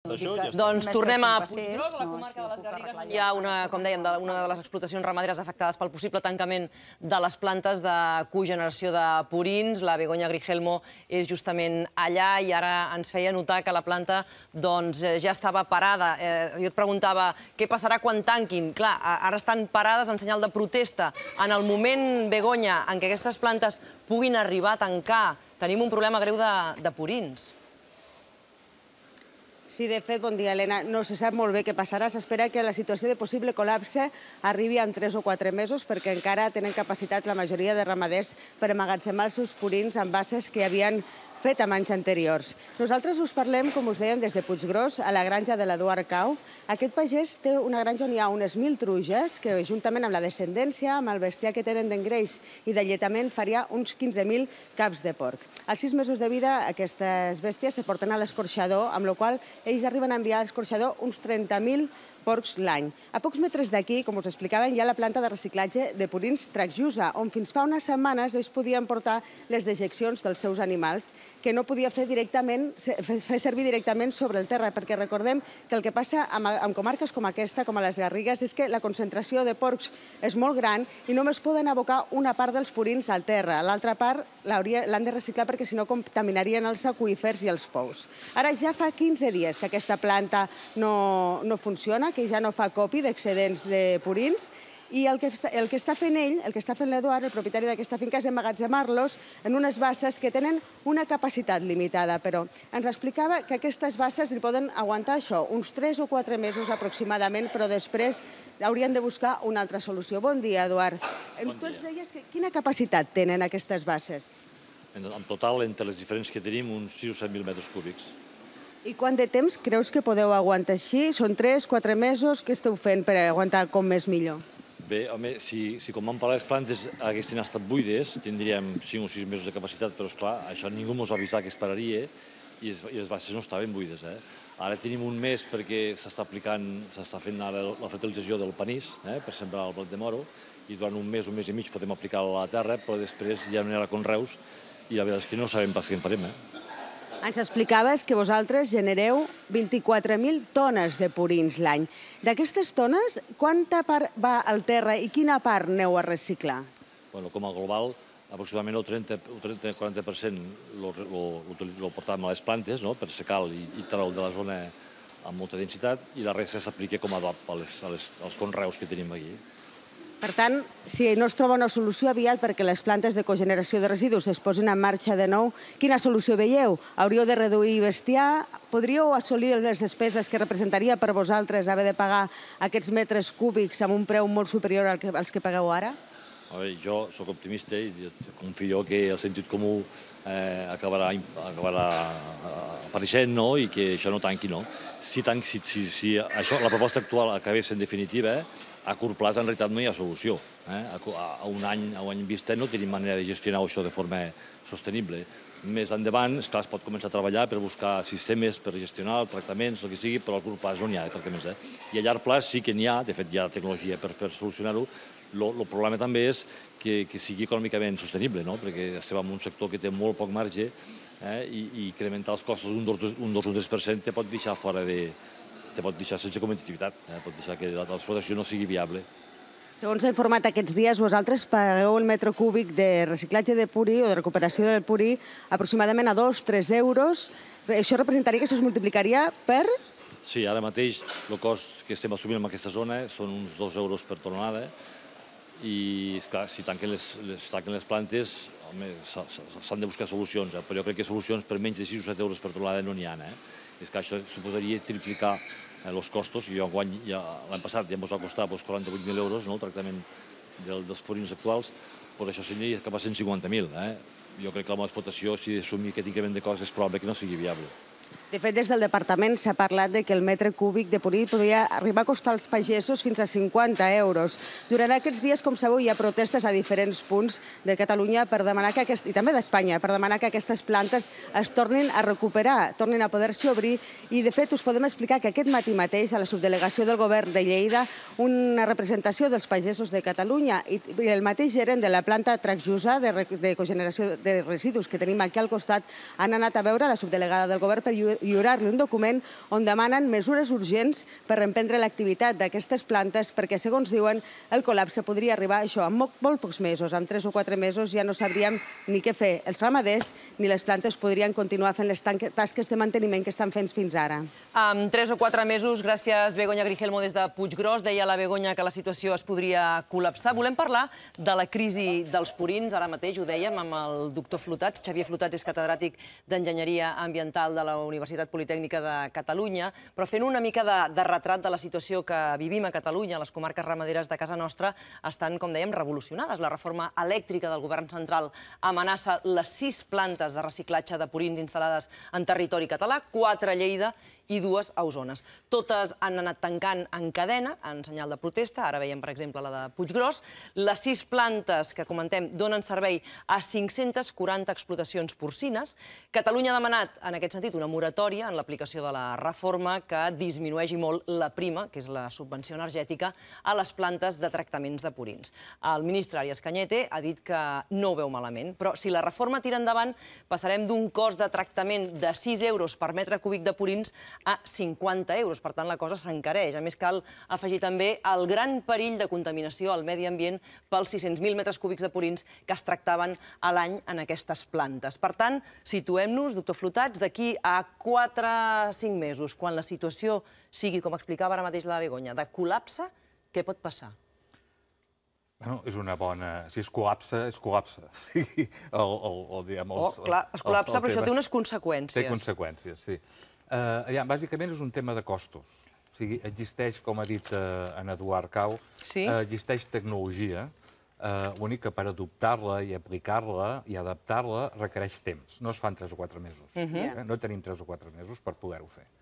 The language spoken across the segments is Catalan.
Doncs tornem a Puiggròs, a la comarca de les Garrigues, on hi ha, com dèiem, una de les explotacions ramaderes afectades pel possible tancament de les plantes de cogeneració de purins. La Begoña Grigelmo és justament allà i ara ens feia notar que la planta ja estava parada. Jo et preguntava què passarà quan tanquin. Clar, ara estan parades en senyal de protesta. En el moment, Begoña, en què aquestes plantes puguin arribar a tancar, tenim un problema greu de purins. Sí, de fet, bon dia, Helena. No se sap molt bé què passarà. S'espera que la situació de possible col·lapse arribi en 3 o 4 mesos perquè encara tenen capacitat la majoria de ramaders per emmagatzemar els seus purins en basses que havien fet en anys anteriors. Nosaltres us parlem, com us dèiem, des de Puiggròs, a la granja de l'Eduard Cau. Aquest pagès té una granja on hi ha unes 1.000 truges que, juntament amb la descendència, amb el bestiar que tenen d'engreix i de lletament, faria uns 15.000 caps de porc. Als 6 mesos de vida, aquestes bèsties se porten a l'escorxador, amb la qual ells arriben a enviar a l'escorxador uns 30.000 porcs l'any. A pocs metres d'aquí, com us explicaven, hi ha la planta de reciclatge de purins Tracjusa, on fins fa unes setmanes ells podien portar les dejeccions dels seus animals, que no podia fer servir directament sobre el terra, perquè recordem que el que passa amb comarques com aquesta, com a les Garrigues, és que la concentració de porcs és molt gran i només poden abocar una part dels purins al terra. L'altra part l'han de reciclar perquè si no contaminarien els aqüífers i els pous. Ara ja fa 15 dies que aquesta planta no funciona, que ja no fa copi d'excedents de purins, i el que està fent ell, el que està fent l'Eduard, el propietari d'aquesta finca, és emmagatzemar-los en unes basses que tenen una capacitat limitada, però ens explicava que aquestes basses li poden aguantar això, uns 3 o 4 mesos aproximadament, però després haurien de buscar una altra solució. Bon dia, Eduard. Tu ens deies quina capacitat tenen aquestes basses? En total, entre les diferents que tenim, uns 6 o 7.000 metres cúbics. I quant de temps creus que podeu aguantar així? Són 3 o 4 mesos? Què esteu fent per aguantar com més millor? Bé, home, si com van parlar les plantes haguessin estat buides, tindríem 5 o 6 mesos de capacitat, però, esclar, això ningú ens va avisar que es pararia i les basses no estaven buides. Ara tenim un mes perquè s'està fent ara la fertilització del panís per sembrar el blat de moro i durant un mes i mig podem aplicar a la terra, però després ja no hi haurà conreus i la veritat és que no sabem pas què en farem. Ens explicaves que vosaltres genereu 24.000 tones de purins l'any. D'aquestes tones, quanta part va al terra i quina part aneu a reciclar? Com a global, aproximadament el 30-40% el portàvem a les plantes per secar i treure de la zona amb molta densitat i la resta s'aplica com a adob als conreus que tenim aquí. Per tant, si no es troba una solució aviat perquè les plantes de cogeneració de residus es posin en marxa de nou, quina solució veieu? Hauríeu de reduir bestiar? Podríeu assolir les despeses que representaria per vosaltres haver de pagar aquests metres cúbics amb un preu molt superior als que pagueu ara? Jo sóc optimista i confio que el sentit comú acabarà apareixent i que això no tanqui. Si la proposta actual acabés en definitiva, a curt plaç en realitat no hi ha solució. A un any vista no tenim manera de gestionar això de forma sostenible. Més endavant, esclar, es pot començar a treballar per buscar sistemes per gestionar tractaments, el que sigui, però a curt plaç no n'hi ha de tractaments. I a llarg plaç sí que n'hi ha, de fet hi ha tecnologia per solucionar-ho. El problema també és que sigui econòmicament sostenible, perquè estem en un sector que té molt poc marge i incrementar els costos un 2 o un 3% te pot deixar fora de... te pot deixar sense competitivitat, pot deixar que l'explotació no sigui viable. Segons s'ha informat aquests dies, vosaltres pagueu el metre cúbic de reciclatge de purí o de recuperació del purí aproximadament a 2-3 euros. Això representaria que es multiplicaria per? Sí, ara mateix el cost que estem assumint en aquesta zona són uns 2 euros per tonelada i, esclar, si tanquen les plantes, s'han de buscar solucions, però jo crec que solucions per menys de 6 o 7 euros per tonelada no n'hi ha. És que això suposaria triplicar els costos i l'any passat ja ens va costar 48.000 euros el tractament dels purins actuals, això seria cap a 150.000. Jo crec que la meva explotació, si assumir aquest increment de costes, és probable que no sigui viable. De fet, des del departament s'ha parlat que el metre cúbic de purí podria arribar a costar als pagesos fins a 50 euros. Durant aquests dies, com sabeu, hi ha protestes a diferents punts de Catalunya i també d'Espanya per demanar que aquestes plantes es tornin a recuperar, tornin a poder-se obrir. I, de fet, us podem explicar que aquest matí mateix, a la subdelegació del govern de Lleida, una representació dels pagesos de Catalunya i el mateix gerent de la planta Tracjusa de cogeneració de residus que tenim aquí al costat han anat a veure la subdelegada del govern per lliurar-li un document on demanen mesures urgents per reemprendre l'activitat d'aquestes plantes perquè, segons diuen, el col·lapse podria arribar això en molt pocs mesos. En 3 o 4 mesos ja no sabríem ni què fer els ramaders ni les plantes podrien continuar fent les tasques de manteniment que estan fent fins ara. En 3 o 4 mesos, gràcies Begoña Grigelmo des de Puiggròs. Deia la Begoña que la situació es podria col·lapsar. Volem parlar de la crisi dels purins. Ara mateix ho dèiem amb el doctor Flotats. Xavier Flotats és catedràtic d'Enginyeria Ambiental de la Universitat Politècnica de Catalunya, però fent una mica de retrat de la situació que vivim a Catalunya, les comarques ramaderes de casa nostra estan, com dèiem, revolucionades. La reforma elèctrica del govern central amenaça les 6 plantes de reciclatge de purins instal·lades en territori català, 4 a Lleida i 2 a Osona. Totes han anat tancant en cadena, en senyal de protesta. Ara veiem, per exemple, la de Puiggròs. Les 6 plantes que comentem donen servei a 540 explotacions porcines. Catalunya ha demanat, en aquest sentit, una moratòria en l'aplicació de la reforma que disminueixi molt la prima, que és la subvenció energètica, a les plantes de tractaments de purins. El ministre Arias Cañete ha dit que no ho veu malament, però si la reforma tira endavant, passarem d'un cost de tractament de 6 euros per metre cúbic de purins a 50 euros. Per tant, la cosa s'encareix. A més, cal afegir també el gran perill de contaminació al medi ambient pels 600.000 metres cúbics de purins que es tractaven a l'any en aquestes plantes. Per tant, situem-nos, doctor Flotats, d'aquí a 4-5 mesos, quan la situació sigui, com explicava ara mateix la Begoña, de col·lapse, què pot passar? Bueno, és una bona... Si es col·lapsa, es col·lapsa. Clar, es col·lapsa, però això té unes conseqüències. Té conseqüències, sí. Bàsicament és un tema de costos. O sigui, existeix, com ha dit en Eduard Cau, existeix tecnologia, l'únic que per adoptar-la i aplicar-la i adaptar-la requereix temps. No es fan 3 o 4 mesos. No tenim 3 o 4 mesos per poder-ho fer.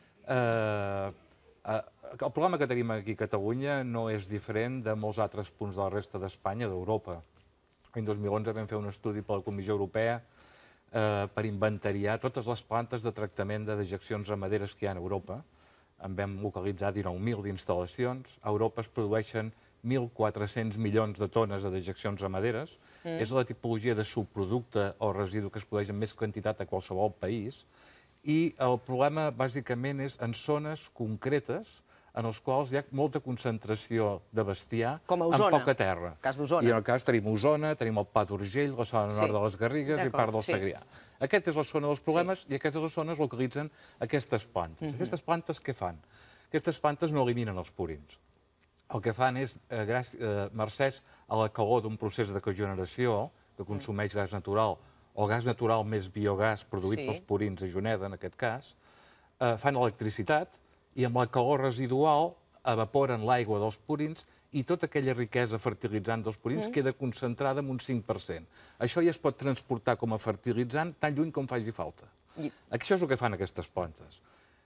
El problema que tenim aquí a Catalunya no és diferent de molts altres punts de la resta d'Espanya, d'Europa. L'any 2011 vam fer un estudi per la Comissió Europea per inventariar totes les plantes de tractament de dejeccions ramaderes que hi ha a Europa. En vam localitzar 19.000 d'instal·lacions. A Europa es produeixen 1.400 milions de tones de dejeccions ramaderes. És la tipologia de subproducte o residu que es produeix en més quantitat a qualsevol país. I el problema, bàsicament, és en zones concretes en els quals hi ha molta concentració de bestiar en poca terra. Cas d'Osona. I en el cas tenim Osona, tenim el Pla d'Urgell, la zona nord de les Garrigues i part del Segrià. Aquesta és la zona dels problemes i aquestes zones localitzen aquestes plantes. Aquestes plantes què fan? Aquestes plantes no eliminen els purins. El que fan és, mercès a la calor d'un procés de cogeneració que consumeix gas natural o gas natural més biogàs produït pels purins a Juneda, en aquest cas, fan electricitat i amb la calor residual evaporen l'aigua dels purins i tota aquella riquesa fertilitzant dels purins queda concentrada en un 5%. Això ja es pot transportar com a fertilitzant tan lluny com faci falta. Això és el que fan aquestes plantes.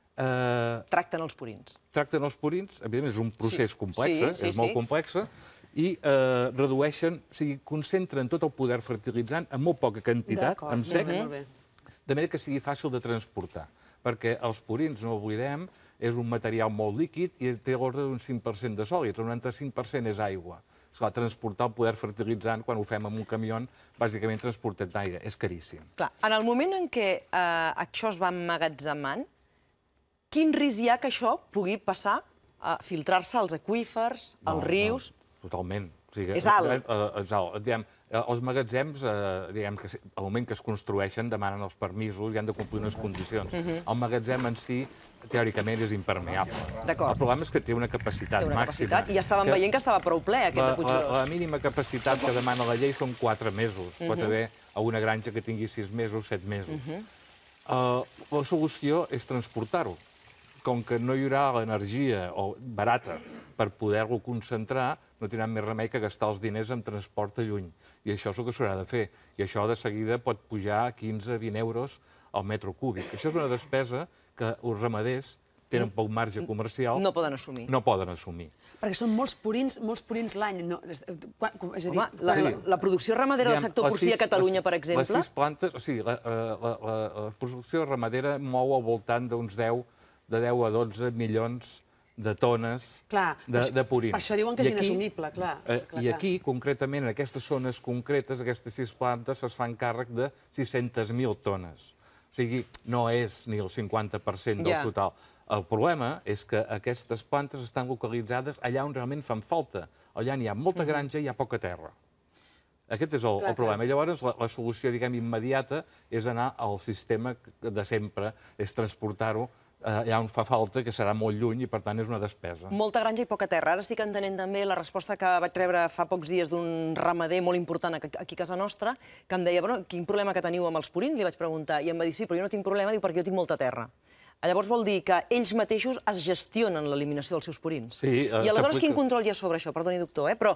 Tracten els purins. Tracten els purins, evidentment és un procés complex, és molt complex, i redueixen, o sigui, concentren tot el poder fertilitzant en molt poca quantitat, en sec, de manera que sigui fàcil de transportar. Perquè els purins, no oblidem, és un material molt líquid i té l'ordre d'un 5% de sòlids, el 95% és aigua. Esclar, transportar el poder fertilitzant, quan ho fem amb un camió, bàsicament transportat d'aigua, és caríssim. Clar, en el moment en què això es va emmagatzemant, quin risc hi ha que això pugui passar a filtrar-se als aqüífers, als rius? Totalment. És alt. És alt. Els magatzems, al moment que es construeixen, demanen els permisos i han de complir unes condicions. El magatzem en si, teòricament, és impermeable. El problema és que té una capacitat màxima. I estàvem veient que estava prou ple, aquest de Puiggròs. La mínima capacitat que demana la llei són 4 mesos. Pot haver una granja que tingui 6 mesos, 7 mesos. La solució és transportar-ho. Com que no hi haurà l'energia barata per poder-lo concentrar, no tindran més remei que gastar els diners en transport a lluny. I això és el que s'haurà de fer. I això de seguida pot pujar a 15-20 euros al metre cúbic. Això és una despesa que els ramaders tenen poc marge comercial. No poden assumir. No poden assumir. Perquè són molts purins l'any. Home, la producció ramadera del sector porcí a Catalunya, per exemple... Les 6 plantes... O sigui, la producció ramadera mou al voltant d'uns 10 a 12 milions de tones de purins. Per això diuen que és inassumible, clar. I aquí, concretament, en aquestes zones concretes, aquestes 6 plantes es fan càrrec de 600.000 tones. O sigui, no és ni el 50% del total. El problema és que aquestes plantes estan localitzades allà on realment fan falta. Allà hi ha molta granja i hi ha poca terra. Aquest és el problema. I llavors la solució, diguem, immediata és anar al sistema de sempre, és transportar-ho allà on fa falta, que serà molt lluny i, per tant, és una despesa. Molta granja i poca terra. Ara estic entenent també la resposta que vaig rebre fa pocs dies d'un ramader molt important aquí a casa nostra, que em deia, bueno, quin problema que teniu amb els purins? Li vaig preguntar, i em va dir, sí, però jo no tinc problema, diu, perquè jo tinc molta terra. Llavors vol dir que ells mateixos es gestionen l'eliminació dels seus purins. Sí, i aleshores quin control hi ha sobre això? Perdoni, doctor, però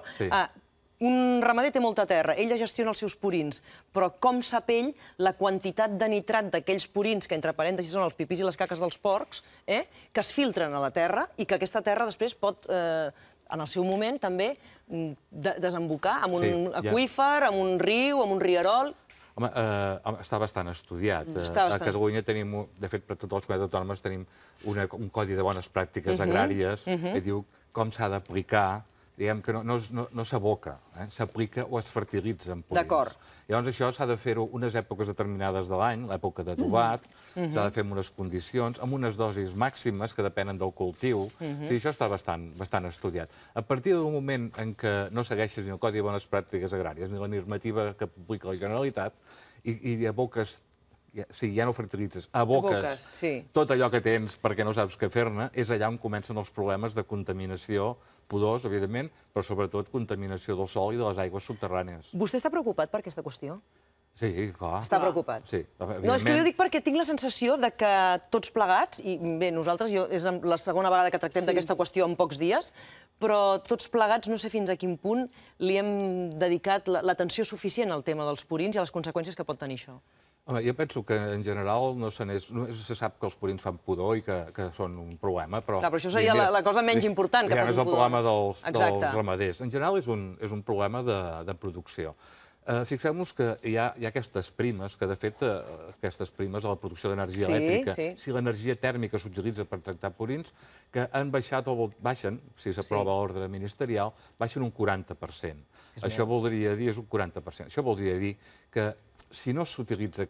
un ramader té molta terra, ell gestiona els seus purins, però com sap ell la quantitat de nitrat d'aquells purins, que entre parèntesis són els pipís i les caques dels porcs, que es filtren a la terra i que aquesta terra després pot, en el seu moment, també desembocar en un aqüífer, en un riu, en un rierol... Home, està bastant estudiat. A Catalunya tenim, de fet, per totes les comunitats autònomes tenim un codi de bones pràctiques agràries que diu com s'ha d'aplicar, diguem que no s'aboca, s'aplica o es fertilitza en purins. D'acord. Llavors això s'ha de fer-ho unes èpoques determinades de l'any, l'època de tobat, s'ha de fer en unes condicions, amb unes dosis màximes que depenen del cultiu. O sigui, això està bastant estudiat. A partir del moment en què no segueixes ni el Codi de Bones Pràctiques Agràries ni la normativa que publica la Generalitat i aboques, ja no fertilitzes, aboques tot allò que tens perquè no saps què fer-ne, és allà on comencen els problemes de contaminació, pudors, evidentment, però sobretot contaminació del sòl i de les aigües subterrànies. Vostè està preocupat per aquesta qüestió? Sí, clar. Està preocupat? Sí, evidentment. No, és que jo dic perquè tinc la sensació de que tots plegats, i bé, nosaltres, és la segona vegada que tractem d'aquesta qüestió en pocs dies, però tots plegats no sé fins a quin punt li hem dedicat l'atenció suficient al tema dels purins i a les conseqüències que pot tenir això. Home, jo penso que, en general, no se sap que els purins fan pudor i que són un problema, però... Clar, però això seria la cosa menys important, que facin pudor. És el problema dels ramaders. En general, és un problema de producció. Fixeu-nos que hi ha aquestes primes, que de fet, aquestes primes a la producció d'energia elèctrica, si l'energia tèrmica s'utilitza per tractar purins, que han baixat o baixen, si s'aprova l'ordre ministerial, baixen un 40%. Això voldria dir, és un 40%. Això voldria dir que si no s'utilitza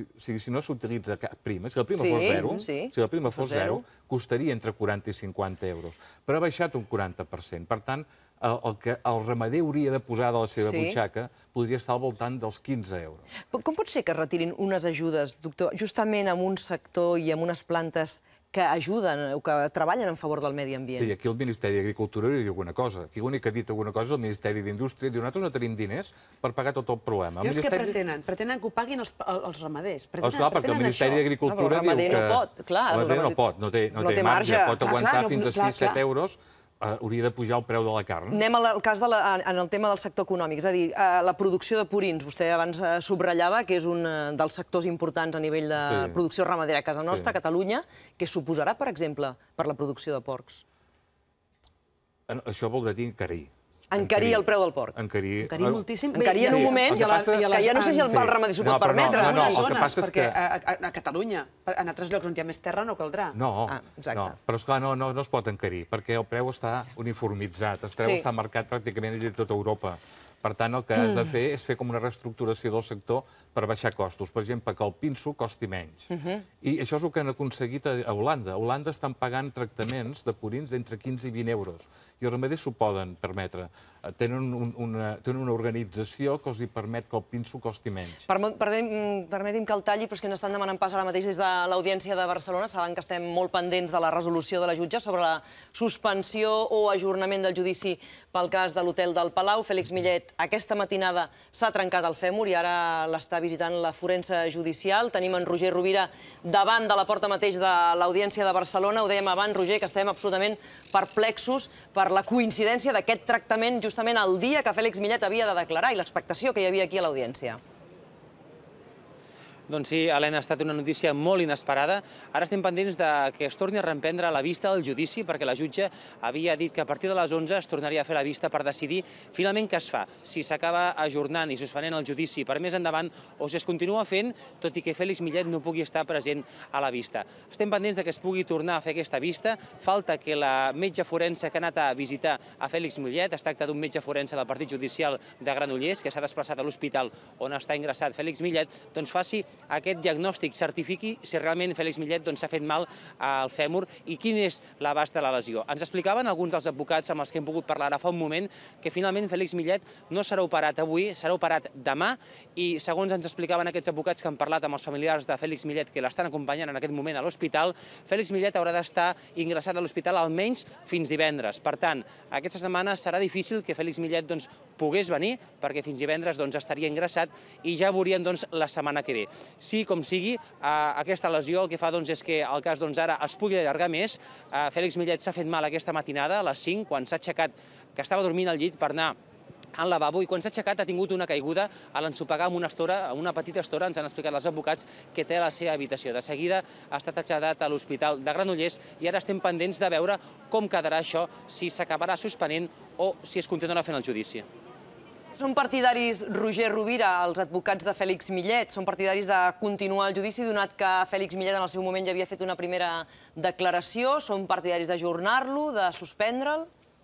cap prima, si la prima fos zero, costaria entre 40 i 50 euros. Però ha baixat un 40%. Per tant, el que el ramader hauria de posar de la seva butxaca podria estar al voltant dels 15 euros. Com pot ser que es retirin unes ajudes, doctor, justament en un sector i en unes plantes que ajuden o que treballen en favor del medi ambient? Sí, aquí el Ministeri d'Agricultura diu alguna cosa. Aquí l'únic que ha dit alguna cosa és el Ministeri d'Indústria. Diu, nosaltres no tenim diners per pagar tot el problema. Llavors què pretenen? Pretenen que ho paguin els ramaders? Esclar, perquè el Ministeri d'Agricultura diu que... El ramader no pot, clar. El ramader no pot, no té marge. Pot aguantar fins a 6-7 euros. Hauria de pujar el preu de la carn. Anem en el tema del sector econòmic, és a dir, la producció de purins. Vostè abans subratllava que és un dels sectors importants a nivell de producció ramadera a casa nostra, a Catalunya. Què suposarà, per exemple, per la producció de porcs? Això voldrà dir encarir. Encarir el preu del porc. Encarir moltíssim. Encarir en un moment que ja no sé si el ramader s'ho pot permetre. No, perquè a Catalunya, en altres llocs on hi ha més terra, no caldrà. No, però esclar, no es pot encarir, perquè el preu està uniformitzat, el preu està marcat pràcticament a tota Europa. Per tant, el que has de fer és fer com una reestructuració del sector per baixar costos. Per exemple, que el pinso costi menys. I això és el que han aconseguit a Holanda. A Holanda estan pagant tractaments de purins d'entre 15 i 20 euros. I els ramaders s'ho poden permetre. Tenen una organització que els permet que el pinso costi menys. Permeti'm que el talli, però és que ens estan demanant pas ara mateix des de l'Audiència de Barcelona. Saben que estem molt pendents de la resolució de la jutge sobre la suspensió o ajornament del judici pel cas de l'hotel del Palau. Fèlix Millet aquesta matinada s'ha trencat el fèmur i ara l'està visitant la forense judicial. Tenim en Roger Rovira davant de la porta mateix de l'Audiència de Barcelona. Ho dèiem abans, Roger, que estem absolutament perplexos per la coincidència d'aquest tractament justament el dia que Fèlix Millet havia de declarar i l'expectació que hi havia aquí a l'Audiència. Doncs sí, Helena, ha estat una notícia molt inesperada. Ara estem pendents que es torni a reemprendre la vista del judici, perquè la jutge havia dit que a partir de les 11 es tornaria a fer la vista per decidir finalment què es fa, si s'acaba ajornant i suspenent el judici per més endavant o si es continua fent, tot i que Fèlix Millet no pugui estar present a la vista. Estem pendents que es pugui tornar a fer aquesta vista. Falta que la metge forense que ha anat a visitar a Fèlix Millet, es tracta d'un metge forense del Partit Judicial de Granollers, que s'ha desplaçat a l'hospital on està ingressat Fèlix Millet, doncs faci aquest diagnòstic certifiqui si realment Fèlix Millet s'ha fet mal al fèmur i quin és l'abast de la lesió. Ens explicaven alguns dels advocats amb els que hem pogut parlar ara fa un moment que finalment Fèlix Millet no serà operat avui, serà operat demà i segons ens explicaven aquests advocats que han parlat amb els familiars de Fèlix Millet que l'estan acompanyant en aquest moment a l'hospital, Fèlix Millet haurà d'estar ingressat a l'hospital almenys fins divendres. Per tant, aquesta setmana serà difícil que Fèlix Millet pogués venir perquè fins divendres estaria ingressat i ja veuríem la setmana que ve. Sí, com sigui, aquesta lesió el que fa és que el cas ara es pugui allargar més. Fèlix Millet s'ha fet mal aquesta matinada a les 5, quan s'ha aixecat, que estava dormint al llit per anar al lavabo, i quan s'ha aixecat ha tingut una caiguda a l'ensopegar amb una petita estora, ens han explicat els advocats, que té a la seva habitació. De seguida ha estat traslladat a l'Hospital de Granollers i ara estem pendents de veure com quedarà això, si s'acabarà suspenent o si es continuarà fent el judici. Són partidaris, Roger Rovira, els advocats de Fèlix Millet, són partidaris de continuar el judici, donat que Fèlix Millet en el seu moment ja havia fet una primera declaració, són partidaris d'ajornar-lo, de suspendre'l?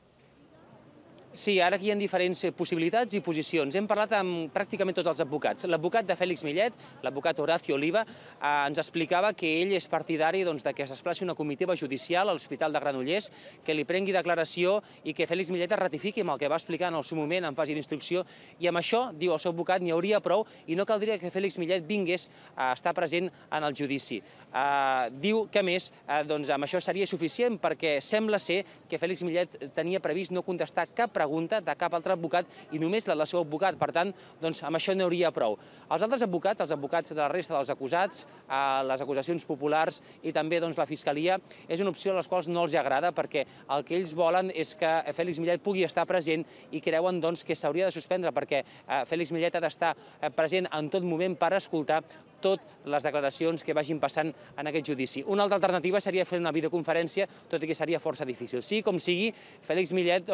Sí, ara aquí hi ha diferents possibilitats i posicions. Hem parlat amb pràcticament tots els advocats. L'advocat de Fèlix Millet, l'advocat Horacio Oliva, ens explicava que ell és partidari que es desplaci una comitiva judicial a l'Hospital de Granollers, que li prengui declaració i que Fèlix Millet es ratifiqui amb el que va explicar en el seu moment en fase d'instrucció. I amb això, diu el seu advocat, n'hi hauria prou i no caldria que Fèlix Millet vingués a estar present en el judici. Diu que, a més, amb això seria suficient perquè sembla ser que Fèlix Millet tenia previst no contestar cap pregunta de cap altre advocat i només la del seu advocat. Per tant, amb això n'hi hauria prou. Els altres advocats, els advocats de la resta dels acusats, les acusacions populars i també la Fiscalia, és una opció a les quals no els agrada perquè el que ells volen és que Fèlix Millet pugui estar present i creuen que s'hauria de suspendre perquè Fèlix Millet ha d'estar present en tot moment per escoltar totes les declaracions que vagin passant en aquest judici. Una altra alternativa seria fer una videoconferència, tot i que seria força difícil. Sí, com sigui, Fèlix Millet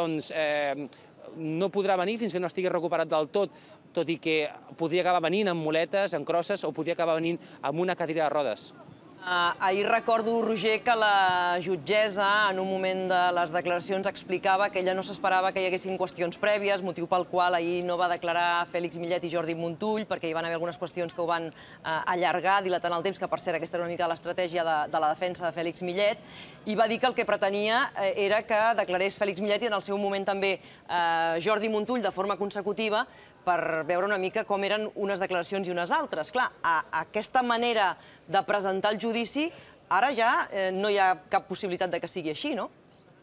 no podrà venir fins que no estigui recuperat del tot i que podria acabar venint amb muletes, amb crosses, o podria acabar venint amb una cadira de rodes. Ahir recordo, Roger, que la jutgessa, en un moment de les declaracions, explicava que ella no s'esperava que hi haguessin qüestions prèvies, motiu pel qual ahir no va declarar Fèlix Millet i Jordi Montull, perquè hi van haver algunes qüestions que ho van allargar, dilatant el temps, que per cert aquesta era una mica l'estratègia de la defensa de Fèlix Millet, i va dir que el que pretenia era que declarés Fèlix Millet i en el seu moment també Jordi Montull de forma consecutiva, per veure una mica com eren unes declaracions i unes altres. Clar, aquesta manera de presentar el judici, ara ja no hi ha cap possibilitat de que sigui així, no?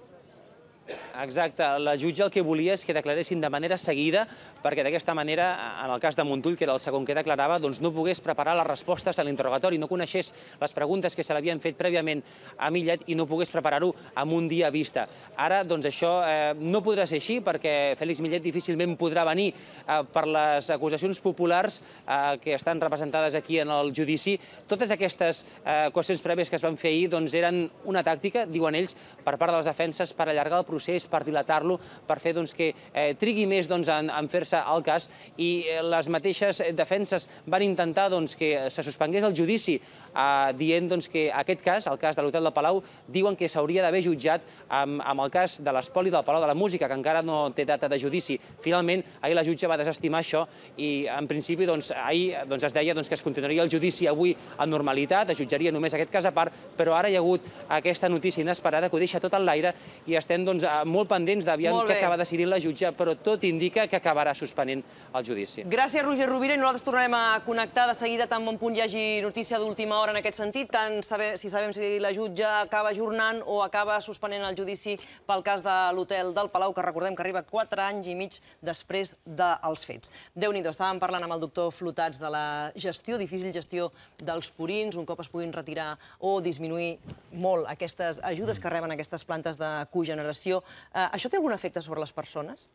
Exacte. La jutge el que volia és que declaressin de manera seguida perquè d'aquesta manera, en el cas de Montull, que era el segon que declarava, no pogués preparar les respostes a l'interrogatori, no coneixés les preguntes que se l'havien fet prèviament a Millet i no pogués preparar-ho en un dia a vista. Ara, això no podrà ser així perquè Fèlix Millet difícilment podrà venir per les acusacions populars que estan representades aquí en el judici. Totes aquestes qüestions prèvies que es van fer ahir eren una tàctica, diuen ells, per part de les defenses per allargar el procés, per dilatar-lo, per fer que trigui més en fer-se el cas, i les mateixes defenses van intentar que se suspengués el judici dient que aquest cas, el cas de l'Hotel del Palau, diuen que s'hauria d'haver jutjat amb el cas de l'espoli del Palau de la Música, que encara no té data de judici. Finalment, ahir la jutge va desestimar això i, en principi, ahir es deia que es continuaria el judici avui en normalitat, es jutjaria només aquest cas a part, però ara hi ha hagut aquesta notícia inesperada que ho deixa tot en l'aire i estem molt pendents d'aviam què acaba decidint la jutge, però tot indica que acabarà suspenent el judici. Gràcies, Roger Rovira, i nosaltres tornarem a connectar de seguida tan bon punt hi hagi notícia d'última hora en aquest sentit, tant si sabem si la jutge acaba ajornant o acaba suspenent el judici pel cas de l'Hotel del Palau, que recordem que arriba 4 anys i mig després dels fets. Déu-n'hi-do, estàvem parlant amb el doctor Flotats de la difícil gestió dels purins, un cop es puguin retirar o disminuir molt aquestes ajudes que reben aquestes plantes de cogeneració. Això té algun efecte sobre les persones?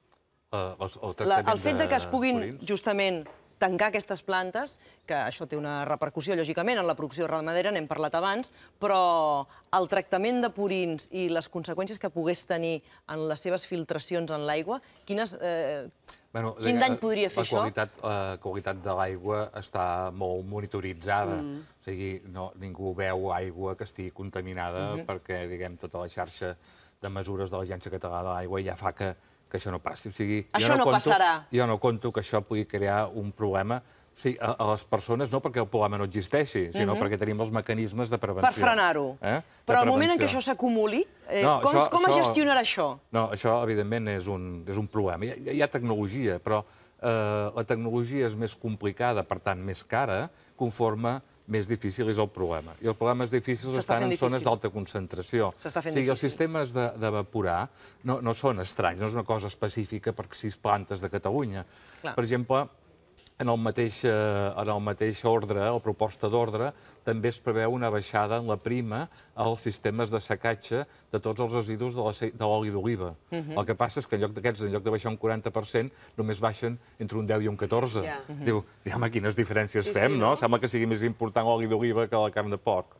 El fet que es puguin, justament, tancar aquestes plantes, que això té una repercussió, lògicament, en la producció ramadera, n'hem parlat abans, però el tractament de purins i les conseqüències que pogués tenir en les seves filtracions en l'aigua, quin dany podria fer això? La qualitat de l'aigua està molt monitoritzada. O sigui, ningú veu aigua que estigui contaminada perquè, diguem, tota la xarxa de mesures de l'Agència Catalana de l'Aigua ja fa que això no passi. O sigui, això no passarà. Jo no conto que això pugui crear un problema Sí, a les persones no perquè el problema no existeixi, sinó perquè tenim els mecanismes de prevenció. Per frenar-ho. Però al moment en què això s'acumuli, com es gestionarà això? No, això, evidentment, és un problema. Hi ha tecnologia, però la tecnologia és més complicada, per tant, més cara, conforme més difícil és el problema. I els problemes difícils estan en zones d'alta concentració. O sigui, els sistemes d'evaporar no són estranys, no és una cosa específica per 6 plantes de Catalunya. Per exemple, en el mateix ordre, la proposta d'ordre, també es preveu una baixada en la prima als sistemes de secatge de tots els residus de l'oli d'oliva. El que passa és que en lloc de baixar un 40%, només baixen entre un 10 i un 14%. Diu, home, quines diferències fem, no? Sembla que sigui més important l'oli d'oliva que la carn de porc.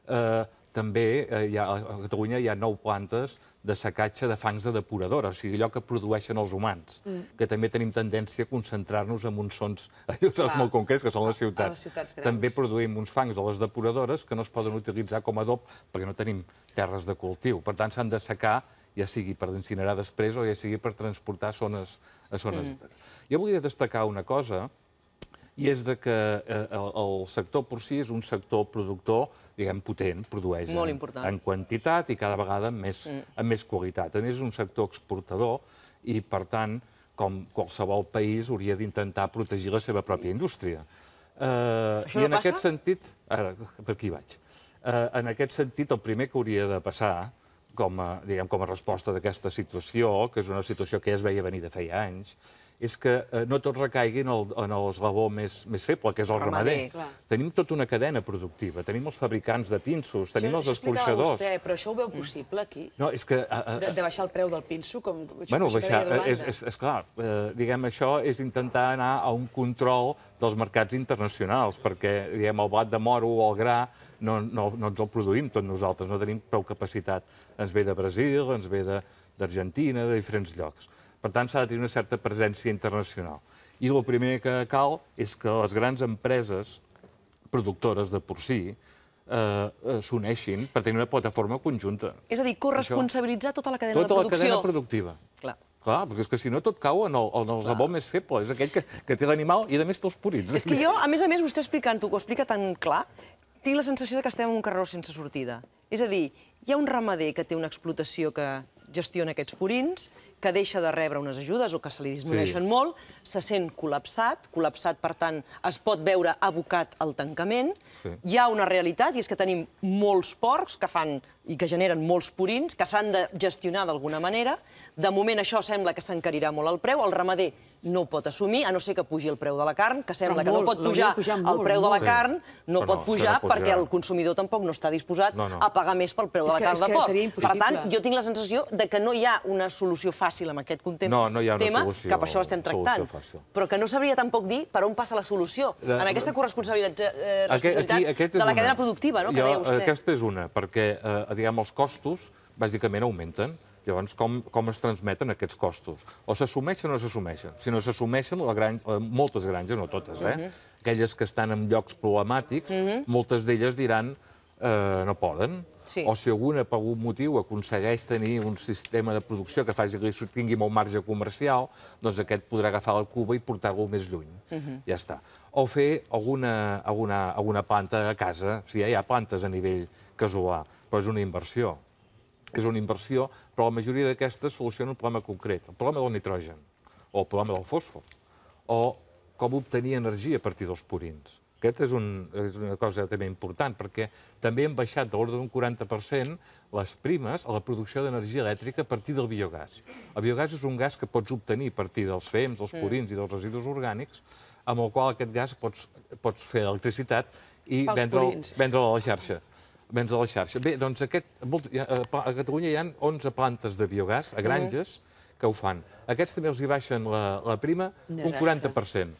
També a Catalunya hi ha 9 plantes de secatge de fangs de depuradora, o sigui, allò que produeixen els humans, que també tenim tendència a concentrar-nos en uns sons molt concrets, que són les ciutats. També produïm uns fangs de les depuradores que no es poden utilitzar com a adob perquè no tenim terres de cultiu. Per tant, s'han de secar, ja sigui per incinerar després o ja sigui per transportar a zones. Jo volia destacar una cosa, i és que el sector porcí és un sector productor, diguem, potent, produeix en quantitat i cada vegada amb més qualitat. A més, és un sector exportador i, per tant, com qualsevol país, hauria d'intentar protegir la seva pròpia indústria. Això no passa? I en aquest sentit... Ara, per aquí vaig. En aquest sentit, el primer que hauria de passar, com a resposta d'aquesta situació, que és una situació que ja es veia venir de feia anys, és que no tots recaiguin en l'eslabó més feble, que és el ramader. Tenim tota una cadena productiva, tenim els fabricants de pinsos, tenim els escorxadors... Però això ho veu possible, aquí? No, és que... De baixar el preu del pinso? Bueno, és clar, diguem, això és intentar anar a un control dels mercats internacionals, perquè, diguem, el blat de moro o el gra no ens el produïm tot nosaltres, no tenim prou capacitat. Ens ve de Brasil, ens ve d'Argentina, de diferents llocs. Per tant, s'ha de tenir una certa presència internacional. I el primer que cal és que les grans empreses productores de porcí s'uneixin per tenir una plataforma conjunta. És a dir, corresponsabilitzar tota la cadena de producció. Tota la cadena productiva. Clar, perquè és que si no tot cau en el sabó més feble, és aquell que té l'animal i, a més, té els purins. És que jo, a més, vostè explicant-ho, ho explica tan clar, tinc la sensació que estem en un carreró sense sortida. És a dir, hi ha un ramader que té una explotació que gestiona aquests purins, que deixa de rebre unes ajudes o que se li disminueixen molt, se sent col·lapsat, per tant, es pot veure abocat al tancament. Hi ha una realitat, i és que tenim molts porcs que fan i que generen molts purins, que s'han de gestionar d'alguna manera. De moment això sembla que s'encarirà molt el preu, el ramader no ho pot assumir, a no ser que pugi el preu de la carn, que sembla que no pot pujar el preu de la carn, no pot pujar perquè el consumidor tampoc no està disposat a pagar més pel preu de la carn de porc. Per tant, jo tinc la sensació que no hi ha una solució fàcil amb aquest tema, que per això l'estem tractant, però que no sabria tampoc dir per on passa la solució, en aquesta corresponsabilitat de la cadena productiva, que deia vostè. Aquesta és una, perquè els costos bàsicament augmenten. Llavors, com es transmeten aquests costos? O s'assumeixen o no s'assumeixen. Si no s'assumeixen, moltes granges, no totes, aquelles que estan en llocs problemàtics, moltes d'elles diran no poden. O si alguna, per algun motiu, aconsegueix tenir un sistema de producció que faci que tingui molt marge comercial, doncs aquest podrà agafar la cuba i portar-lo més lluny. Ja està. O fer alguna planta a casa, si ja hi ha plantes a nivell casolà, però és una inversió. És una inversió, però la majoria d'aquestes solucionen un problema concret, el problema del nitrogen, o el problema del fòsfor, o com obtenir energia a partir dels purins. Aquesta és una cosa també important, perquè també hem baixat de l'ordre d'un 40% les primes a la producció d'energia elèctrica a partir del biogàs. El biogàs és un gas que pots obtenir a partir dels fems, dels purins i dels residus orgànics, amb el qual aquest gas pots fer electricitat i vendre-la a la xarxa. Bé, doncs a Catalunya hi ha 11 plantes de biogàs a granges que ho fan. Aquests també els hi baixen la prima un 40%.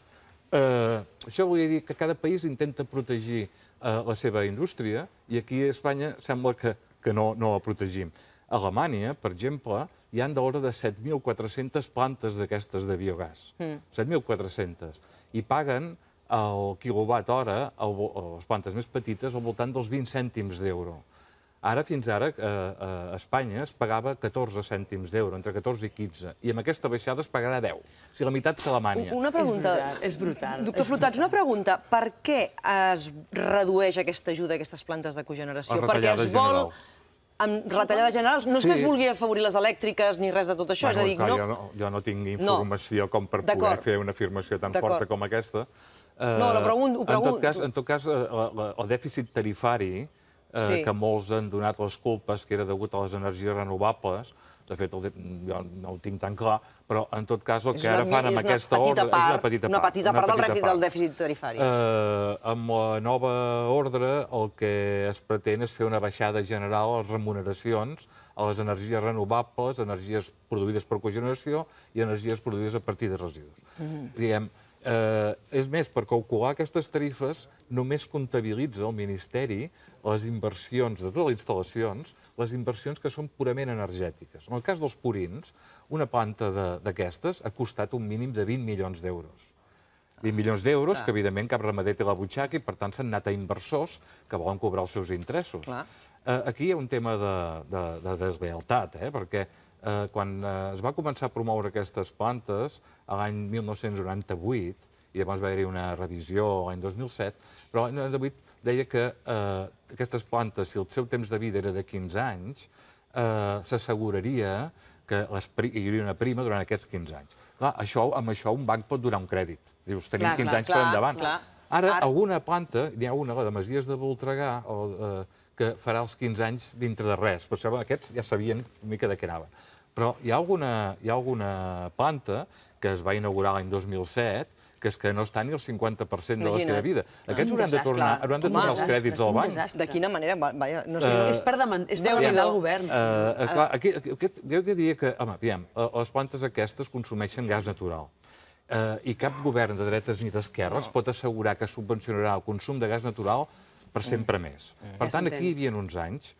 Això volia dir que cada país intenta protegir la seva indústria i aquí a Espanya sembla que no la protegim. A Alemanya, per exemple, hi ha de l'ordre de 7.400 plantes d'aquestes de biogàs. 7.400. I paguen el quilowatt hora, les plantes més petites, al voltant dels 20 cèntims d'euro. Ara, fins ara, a Espanya es pagava 14 cèntims d'euro, entre 14 i 15, i amb aquesta baixada es pagarà 10. O sigui, la meitat que Alemanya. Una pregunta. És brutal. Doctor Flotats, una pregunta. Per què es redueix aquesta ajuda a aquestes plantes de cogeneració? Les retallades generals. Amb retallades generals? No és que es vulgui afavorir les elèctriques ni res de tot això, és a dir, no... Jo no tinc informació com per poder fer una afirmació tan forta com aquesta. No, ho pregunto. En tot cas, el dèficit tarifari, que molts han donat les culpes que era degut a les energies renovables, de fet, jo no ho tinc tan clar, però en tot cas el que ara fan amb aquesta ordre és una petita part del dèficit tarifari. Amb la nova ordre el que es pretén és fer una baixada general a les remuneracions a les energies renovables, energies produïdes per cogeneració i energies produïdes a partir de residus. Diguem, és més, per calcular aquestes tarifes només comptabilitza el Ministeri les inversions de totes les instal·lacions, les inversions que són purament energètiques. En el cas dels purins, una planta d'aquestes ha costat un mínim de 20 milions d'euros. 20 milions d'euros que, evidentment, cap ramader té a la butxaca i, per tant, s'han anat a inversors que volen cobrar els seus interessos. Aquí hi ha un tema de deslleialtat, perquè quan es va començar a promoure aquestes plantes, l'any 1998, i llavors va haver-hi una revisió l'any 2007, però l'any 2008 deia que aquestes plantes, si el seu temps de vida era de 15 anys, s'asseguraria que hi hauria una prima durant aquests 15 anys. Clar, amb això un banc pot donar un crèdit. Dius, tenim 15 anys per endavant. Ara, alguna planta, n'hi ha una, la de Masies de Voltregà, que farà els 15 anys dintre de res. Per això aquests ja sabien una mica de què anaven. Però hi ha alguna planta que es va inaugurar l'any 2007 que és que no està ni el 50% de la seva vida. Aquests hauran de tornar els crèdits al banc. De quina manera? És per demanar al govern. Jo diria que, home, aviam, les plantes aquestes consumeixen gas natural. I cap govern de dretes ni d'esquerres pot assegurar que subvencionarà el consum de gas natural per sempre més. Per tant, aquí hi havia uns anys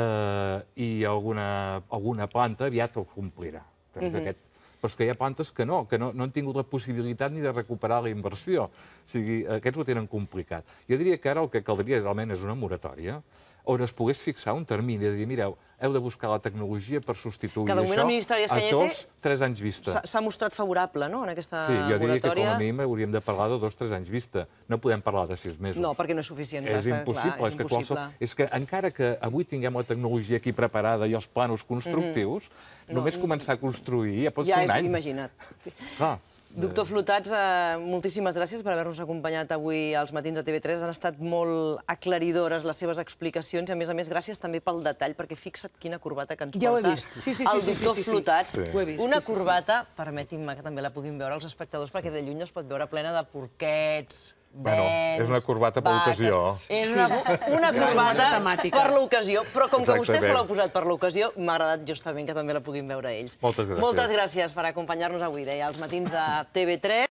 i alguna planta aviat ho complirà. Però és que hi ha plantes que no han tingut la possibilitat ni de recuperar la inversió. O sigui, aquests ho tenen complicat. Jo diria que ara el que caldria realment és una moratòria on es pogués fixar un termini de dir, mireu, heu de buscar la tecnologia per substituir això a 2-3 anys vista. S'ha mostrat favorable, no?, en aquesta moratòria. Sí, jo diria que com a mínim hauríem de parlar de 2-3 anys vista. No podem parlar de 6 mesos. No, perquè no és suficient. És impossible. És que encara que avui tinguem la tecnologia aquí preparada i els plànols constructius, només començar a construir ja pot ser un any. Ja és imagina't. Doctor Flotats, moltíssimes gràcies per haver-nos acompanyat avui als matins de TV3. Han estat molt aclaridores les seves explicacions i, a més, gràcies també pel detall, perquè fixa't quina corbata que ens porta el doctor Flotats. Una corbata, permetin-me que també la puguin veure els espectadors, perquè de lluny es pot veure plena de porquets, és una corbata per l'ocasió. És una corbata per l'ocasió, però com que vostè se l'ha posat per l'ocasió, m'ha agradat justament que també la puguin veure ells. Moltes gràcies. Moltes gràcies per acompanyar-nos avui, deia, als matins de TV3.